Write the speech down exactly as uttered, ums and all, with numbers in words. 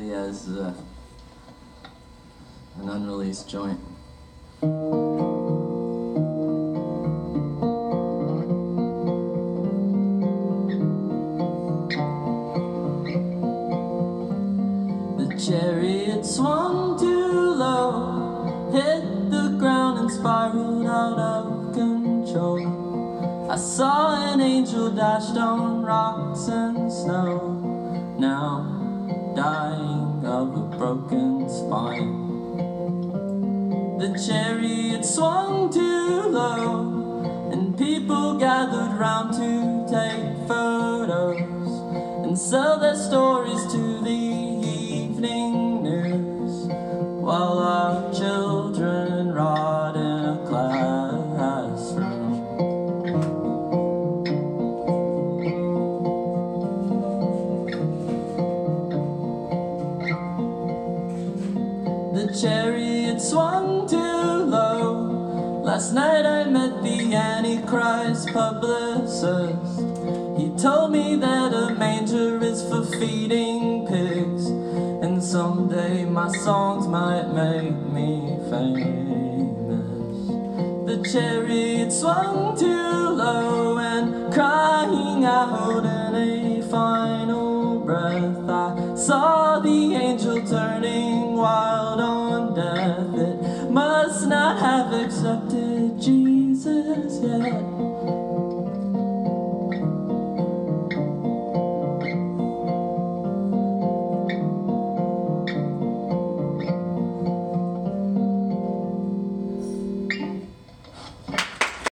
yeah, this is a, an unreleased joint. The chariot swung too low, hit the ground and spiraled out of control. I saw an angel dashed on rocks and snow, now dying of a broken spine. The chariot swung too low, and people gathered round to take photos and sell their stories to the evening news, while our children rot in a classroom. The chariot swung too low. Last night I met the Antichrist publicist. He told me that a manger is for feeding pigs, and someday my songs might make me famous. The chariot swung too low, and crying out in a final breath, I saw the angel turning wild on death. It must not have accepted Jesus yet.